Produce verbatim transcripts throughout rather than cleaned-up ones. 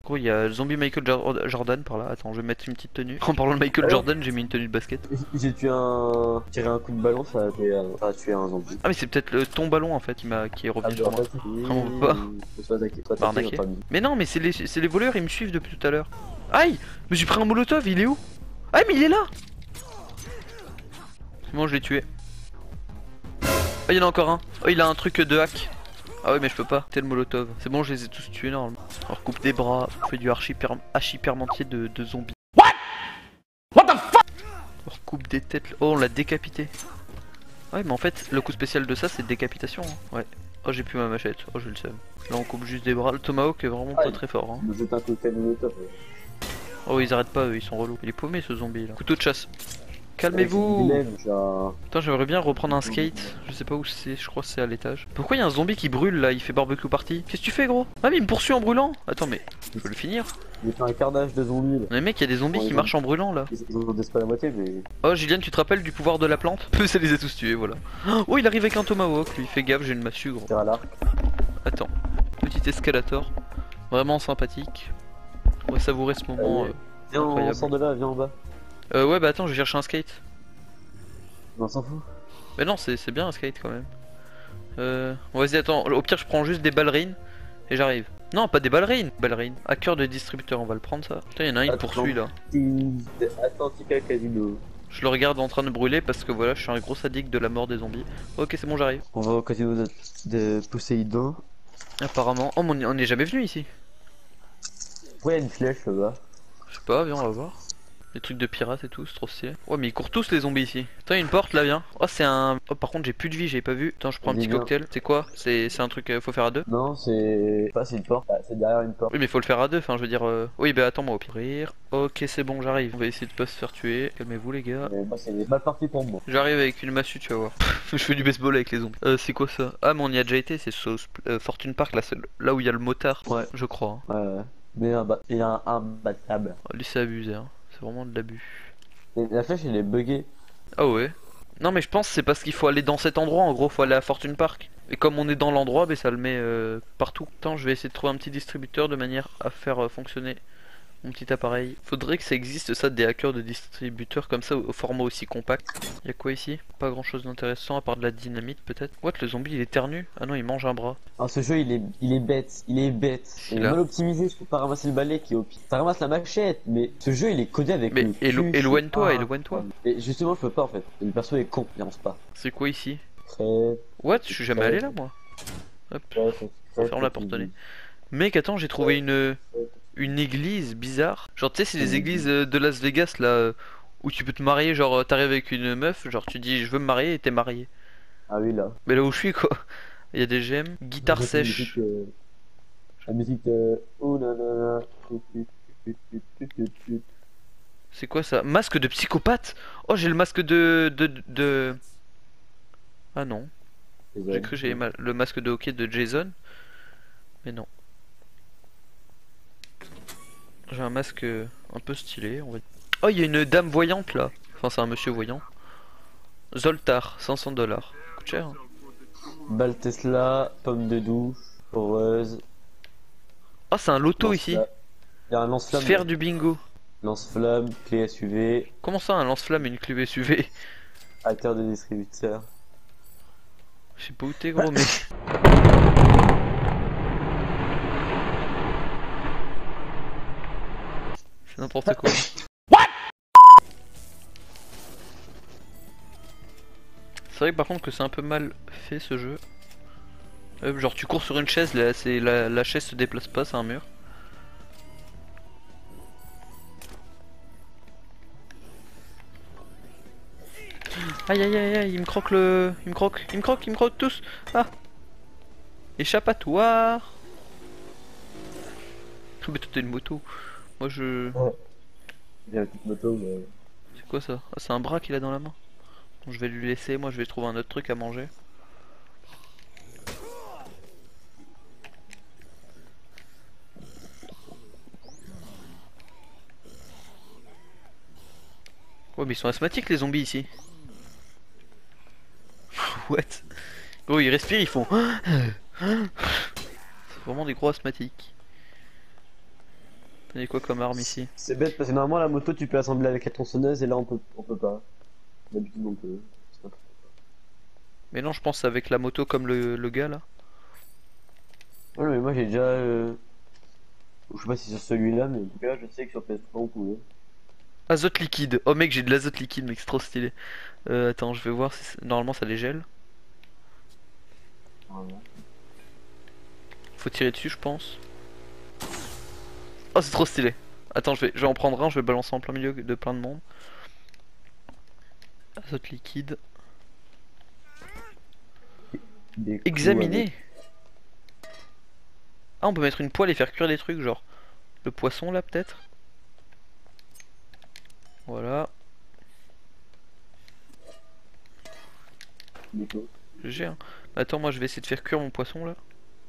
Gros, il y a zombie Michael Jor- Jordan par là. Attends, je vais mettre une petite tenue. En parlant de Michael Ah, Jordan, j'ai mis une tenue de basket. j'ai tué un. Tiré un coup de ballon, ça a, tué un... ça a tué un zombie. Ah, mais c'est peut-être le ton ballon en fait qui, m'a... qui est Ah, revenu mais sur en moi. fait, On peut pas. faut se attaquer. Faut Pas attaquer arnaquer. notre ami. Mais non, mais c'est les... c'est les voleurs, ils me suivent depuis tout à l'heure. Aïe! Je me suis pris un molotov, il est où? Ah, mais il est là! C'est bon, je l'ai tué. Oh, il y en a encore un. Oh, il a un truc de hack. Ah ouais, mais je peux pas. T'es le molotov. C'est bon, je les ai tous tués normalement. On recoupe des bras, on fait du archi-permentier de... de zombies. What? What the fuck? On recoupe des têtes. Oh, on l'a décapité. Ouais, mais en fait, le coup spécial de ça, c'est décapitation. Hein. Ouais. Oh, j'ai plus ma machette. Oh, j'ai le seum. Là, on coupe juste des bras. Le tomahawk est vraiment pas très fort. Hein. Je jette un cocktail molotov. Oh, ils arrêtent pas, eux, ils sont relous. Il est paumé ce zombie là. Couteau de chasse. Calmez-vous. Putain, j'aimerais bien reprendre un skate. Je sais pas où c'est, je crois que c'est à l'étage. Pourquoi il y a un zombie qui brûle là? Il fait barbecue party. Qu'est-ce que tu fais, gros? Ah, mais il me poursuit en brûlant. Attends, mais il faut le finir. Il fait un carnage de zombies là. Mais mec, il y a des zombies qui marchent en brûlant là. Ils en laissent pas la moitié, mais. Oh, Gillian, tu te rappelles du pouvoir de la plante? Peu, ça les a tous tués, voilà. Oh, il arrive avec un tomahawk, lui. Fais gaffe, j'ai une massue, gros. Tire à l'arc. Attends, petit escalator. Vraiment sympathique. On va savourer ce moment. Euh, viens, on incroyable. sort de là, viens en bas. Euh, ouais, bah attends, je vais chercher un skate. Non, on s'en fout. Mais non, c'est bien un skate quand même. Euh, bon, vas-y, attends. Au pire, je prends juste des ballerines et j'arrive. Non, pas des ballerines. Ballerines. Hacker de distributeur, on va le prendre ça. Putain, y'en a un, il poursuit là. Atlantica Casino. Je le regarde en train de brûler parce que voilà, je suis un gros sadique de la mort des zombies. Ok, c'est bon, j'arrive. On va au casino de, de Poséidon. Apparemment. Oh, mais on n'est jamais venu ici. Pourquoi il y a une flèche là-bas? Je sais pas, viens, on va voir. Des trucs de pirates et tout, c'est trop stylé. Ouais, mais ils courent tous les zombies ici. Putain, une porte là, viens. Oh, c'est un. Oh, par contre, j'ai plus de vie, j'ai pas vu. Attends, je prends un petit cocktail. C'est quoi? C'est un truc, euh, faut faire à deux? Non, c'est pas, c'est une porte. Ah, c'est derrière une porte. Oui, mais faut le faire à deux. Enfin, je veux dire. Euh... Oui, bah attends-moi au pire. Rire. Ok, c'est bon, j'arrive. On va essayer de pas se faire tuer. Calmez-vous, les gars. Mais moi, c'est mal parti pour moi. J'arrive avec une massue, tu vas voir. Je fais du baseball avec les zombies. Euh, c'est quoi ça? Ah, mais on y a déjà été, c'est Sauce... euh, Fortune Park, là, là où il y a le motard. Ouais. Je crois. Hein. Ouais, ouais. Mais un ba... il y a un imbattable. Oh, lui, c'est abusé, hein. C'est vraiment de l'abus. La flèche, elle est buggée. Ah ouais. Non, mais je pense que c'est parce qu'il faut aller dans cet endroit. En gros, faut aller à Fortune Park. Et comme on est dans l'endroit, bah, ça le met euh, partout. Attends, je vais essayer de trouver un petit distributeur de manière à faire euh, fonctionner mon petit appareil. Faudrait que ça existe ça, des hackers de distributeurs comme ça au format aussi compact. Y'a quoi ici? Pas grand chose d'intéressant à part de la dynamite peut-être. What, le zombie il éternue? Ah non, il mange un bras. Ah, ce jeu il est, il est bête, il est bête. Il est mal optimisé, je peux pas ramasser le balai qui est au pire. Ça ramasse la machette, mais ce jeu il est codé avec mais le élo éloigne-toi, éloigne-toi. Et justement, je peux pas en fait. Le perso est con, il avance pas. C'est quoi ici? Très... What? Je suis jamais allé là moi. Hop, ferme la porte. Mec, attends, j'ai trouvé une... une église bizarre. Genre, tu sais, c'est les églises de Las Vegas là où tu peux te marier. Genre, t'arrives avec une meuf, genre, tu dis je veux me marier et t'es marié. Ah oui, là. Mais là où je suis, quoi. Il y a des gemmes, guitare sèche. La musique de. Oh là là. C'est quoi ça? Masque de psychopathe? Oh, j'ai le masque de. de. de. Ah non. J'ai cru que j'avais le masque de hockey de Jason. Mais non. J'ai un masque un peu stylé, on va dire. Oh, il y a une dame voyante là. Enfin, c'est un monsieur voyant. Zoltar, cinq cents dollars. Coûte cher. Hein. Balle Tesla, pomme de douche, foreuse. Oh, c'est un loto ici. Il y a un lance-flamme. Sphère du bingo. Lance-flamme, clé S U V. Comment ça, un lance-flamme et une clé S U V? Hacker de distributeur. Je sais pas où t'es, gros, mais. C'est n'importe quoi. What? C'est vrai que par contre que c'est un peu mal fait ce jeu. Euh, genre tu cours sur une chaise, là, c'est la, la chaise se déplace pas, c'est un mur. Aïe aïe aïe aïe, il me croque le... Il me croque, il me croque, il me croque tous. Ah. Échappatoire. Oh, mais toi t'as une moto. Moi je... Ouais. Il y a une petite moto mais... C'est quoi ça? Ah, c'est un bras qu'il a dans la main. Bon, je vais lui laisser, moi je vais trouver un autre truc à manger. Ouais mais ils sont asthmatiques les zombies ici. What? Gros ils respirent, ils font... C'est vraiment des gros asthmatiques. prenez quoi comme arme ici? C'est bête parce que normalement la moto tu peux assembler avec la tronçonneuse et là on peut, on peut pas. D'habitude on peut. C'est pas- Mais non, je pense avec la moto comme le, le gars là. Ouais, mais moi j'ai déjà. Euh... Je sais pas si sur celui-là, mais en tout cas je sais que sur P S trois on pouvait. Azote liquide. Oh mec, j'ai de l'azote liquide, mec, c'est trop stylé. Euh, attends, je vais voir si c'est- normalement ça les gèle. Voilà. Faut tirer dessus, je pense. Oh, c'est trop stylé. Attends, je vais, je vais en prendre un, je vais le balancer en plein milieu de plein de monde. Azote liquide. Des clous Examiner. avec- Ah, on peut mettre une poêle et faire cuire des trucs, genre le poisson là, peut-être. Voilà. des clous. G G, hein. Attends, moi je vais essayer de faire cuire mon poisson là.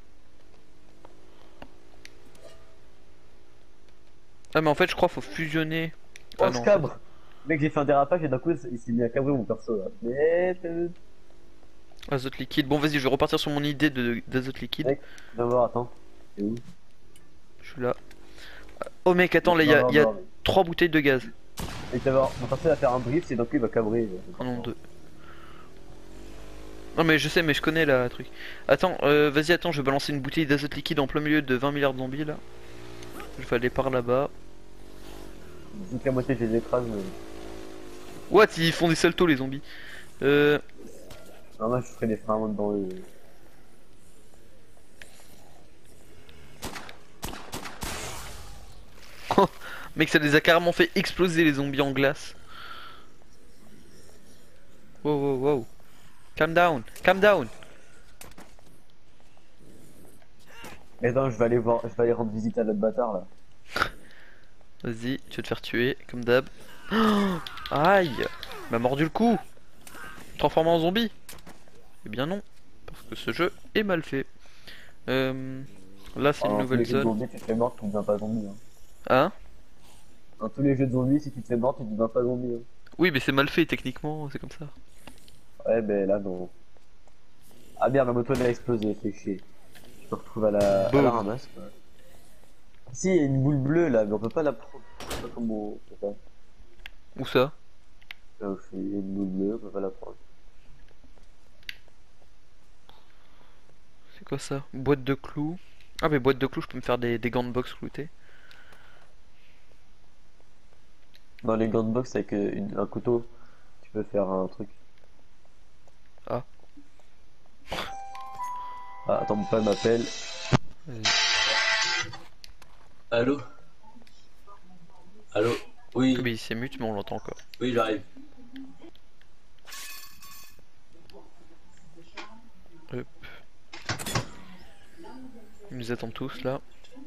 Ah, mais en fait, je crois qu'il faut fusionner. Oh, Ah ce non. cabre! Mec, j'ai fait un dérapage et d'un coup il s'est mis à cabrer mon perso là. Mais. euh, Azote liquide. Bon, vas-y, je vais repartir sur mon idée de d'azote liquide. Mec, viens voir, attends. C'est où? Je suis là. Oh mec, attends, là, il y Non, a, non, il y a non, mais- trois bouteilles de gaz. Et tu vas voir, mon perso va faire un drift et d'un coup il va cabrer. euh, Oh non, deux. Non mais je sais, mais je connais la truc. Attends, euh, vas-y, attends, je vais balancer une bouteille d'azote liquide en plein milieu de vingt milliards de zombies là. Je vais aller par là-bas. Vu que la moitié je les écrase, mais. What? Ils font des saltos les zombies. Euh... Non, moi je ferai des freins dans eux. Mec, ça les a carrément fait exploser les zombies en glace. Wow, wow, wow. Calm down, calm down. Mais non, je vais aller voir, je vais aller rendre visite à l'autre bâtard là. Vas-y, tu vas te faire tuer, comme d'hab. Oh, aïe! Il m'a mordu le cou! Transformé en zombie? Eh bien non, parce que ce jeu est mal fait. Euh, là, c'est Oh, une dans tous les nouvelle jeux de zone. zombies, tu te fais mort, tu deviens pas zombie. Hein. Hein? Dans tous les jeux de zombies, si tu te fais mort, tu deviens pas zombie. Hein. Oui, mais c'est mal fait techniquement, c'est comme ça. Ouais, ben là non. Ah merde, ma moto elle a explosé, fait chier. Je me retrouve à la, à Boum. la ramasse. Quoi. Si, il y a une boule bleue là, mais on peut pas la prendre. Je sais pas comment on fait ça. Où ça? Là où il y a une boule bleue, on peut pas la prendre. C'est quoi ça? Boîte de clous. Ah, mais boîte de clous, je peux me faire des, des gants de boxe cloutés. Dans les gants de boxe avec euh, une- un couteau, tu peux faire un truc. Ah. Ah, attends, mon père m'appelle. Vas-y. Allô? Allô? Oui, Mais il s'est mute, mais on l'entend encore. oui, j'arrive. Hop. Ils nous attendent tous là.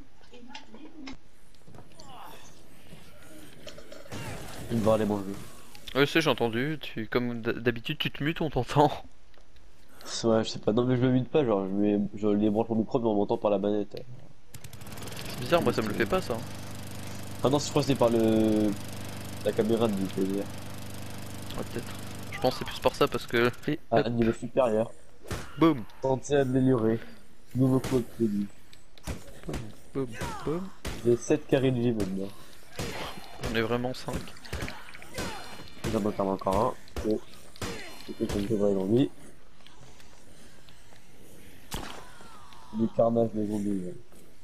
Il va aller manger. Ouais, je sais, j'ai entendu. Tu, comme d- d'habitude, tu te mutes, on t'entend. Ouais, je sais pas. Non, mais je me mute pas, genre, je, mets, je les branche au micro, mais on m'entend par la manette. C'est bizarre, moi ça me le fait pas ça. Ah non, je crois que c'est par le. La caméra de P V R. Ouais, peut-être. Je pense que c'est plus par ça parce que. Et Ah, hop, un niveau supérieur. boum, Santé améliorée. Nouveau code prévu. boum, boum. J'ai sept carrés de vie maintenant. On est vraiment cinq. J'en ai encore un. Et. C'est que je devrais dans vie. Du carnage des zombies. Ouais.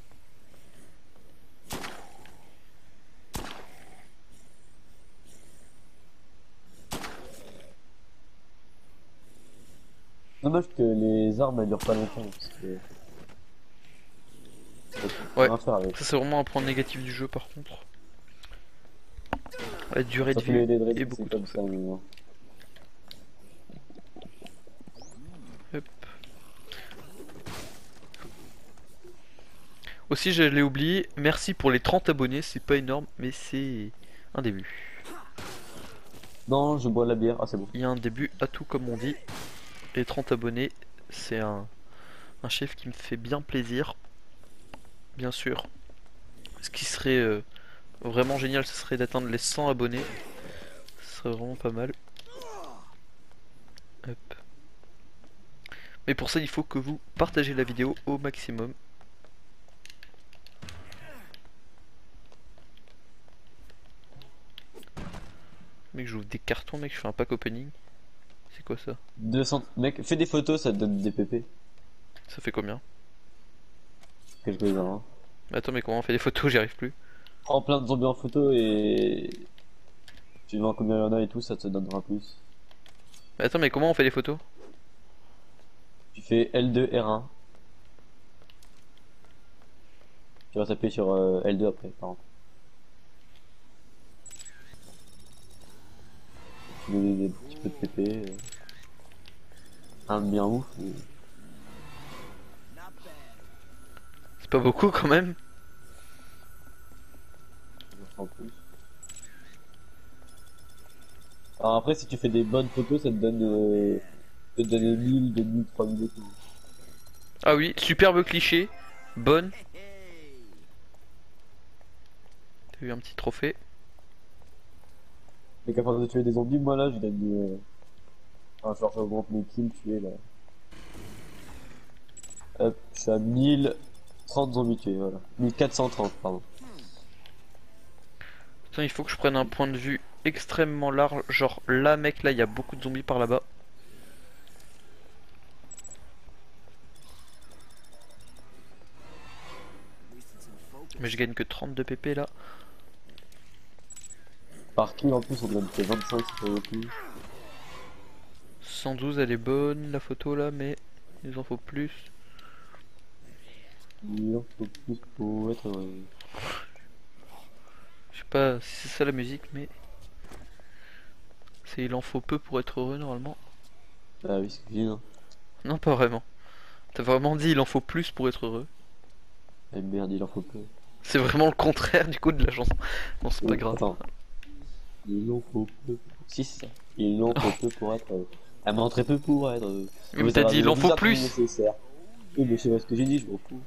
Dommage que les armes elles durent pas longtemps parce que. Faut Ouais. rien faire avec. Ça, c'est vraiment un point négatif du jeu par contre. La durée de Surtout les vie Dead Race, est c'est beaucoup comme trop ça. Mais bon. Hop. Aussi, je l'ai oublié, merci pour les trente abonnés, c'est pas énorme, mais c'est un début. Non, je bois la bière. Ah, c'est bon. Il y a un début à tout comme on dit. Les trente abonnés, c'est un, un chiffre qui me fait bien plaisir. Bien sûr. Ce qui serait euh, vraiment génial, ce serait d'atteindre les cent abonnés. Ce serait vraiment pas mal. Hop. Mais pour ça, il faut que vous partagez la vidéo au maximum. Mec, j'ouvre des cartons, mec, je fais un pack opening. C'est quoi ça? deux cents... Mec, fais des photos, ça te donne des P P. Ça fait combien? Quelques-uns. Hein. Mais attends, mais comment on fait des photos? J'y arrive plus. Prends plein de zombies en photo et... Tu vois combien il y en a et tout, ça te donnera plus. Mais attends, mais comment on fait des photos? Tu fais L deux R un. Tu vas taper sur euh, L deux après, par exemple. Tu mets des, des petits peu de P P. Euh... Un bien ouf. Et... C'est pas beaucoup quand même. En plus. Alors après, si tu fais des bonnes photos, ça te donne, euh, ça te donne mille, deux mille, trois mille et tout. Ah oui, superbe cliché. Bonne. T'as eu un petit trophée. Mais qu'à force de tuer des zombies, moi là, je gagne. Euh... Enfin, genre, j'augmente mes kills tués là. Hop, je suis à mille trente zombies tués, voilà. mille quatre cent trente, pardon. Putain, il faut que je prenne un point de vue extrêmement large. Genre là, mec, là, il y a beaucoup de zombies par là-bas. Mais je gagne que trente-deux P P là. Par kill en plus, on gagne que vingt-cinq si ça vaut plus. cent douze, elle est bonne la photo là, mais il en faut plus. Il en faut plus pour être. Euh... Je sais pas si c'est ça la musique, mais c'est il en faut peu pour être heureux normalement. Ah oui, c'est que je dis, non. Non, pas vraiment. T'as vraiment dit il en faut plus pour être heureux. Eh merde, il en faut peu. C'est vraiment le contraire du coup de la chanson. Non, c'est Oh, pas grave. Attends. Il en faut peu. Si, c'est ça. Il en faut peu pour être. Euh... Elle m'en très peu pour être. Euh... Oui, mais t'as dit il en faut plus. Nécessaire. Oui, mais je sais pas ce que j'ai dit, je m'en fous.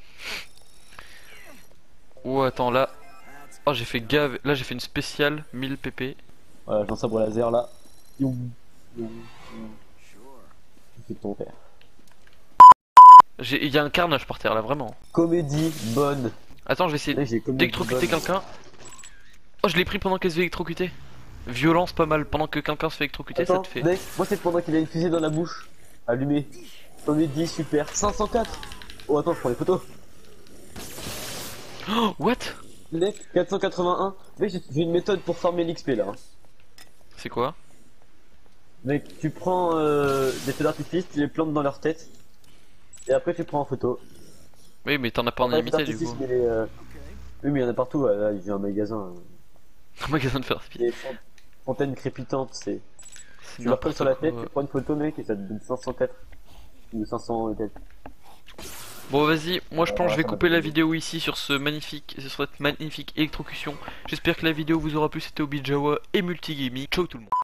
Oh, attends là. Oh, j'ai fait gave. Là, j'ai fait une spéciale mille P P. Voilà, j'ai un sabre laser là. Youm. Youm. Youm. C'est ton père. Il y a un carnage par terre là, vraiment. Comédie bonne. Attends, je vais essayer d'électrocuter quelqu'un. Oh, je l'ai pris pendant qu'elle se fait électrocuter. Violence, pas mal. Pendant que quelqu'un se fait électrocuter, Attends, ça te fait. Mec, moi c'est pendant qu'il a une fusée dans la bouche. Allumé. Comédie super. cinq cent quatre. Oh, attends, je prends les photos. Oh, what? Mec, quatre cent quatre-vingt-un. Mec, j'ai une méthode pour farmer l'X P là. Hein. C'est quoi? Mec, tu prends euh, des feux d'artifice, tu les plantes dans leur tête. Et après, tu prends en photo. Oui, mais t'en as pas en illimité du coup. Mais les, euh... Oui, mais il y en a partout. Ouais, là, j'ai un magasin. Un magasin de faire speed. Des fontaines crépitantes, c'est. Tu leur colles sur la tête, tu prends une photo, mec, et ça te donne cinq cent quatre. Ou cinq cents et quelques. Bon, vas-y, moi je pense que je vais couper la vidéo ici sur ce magnifique, sur cette magnifique électrocution. J'espère que la vidéo vous aura plu. C'était Obi Jawa et Multigaming. Ciao tout le monde.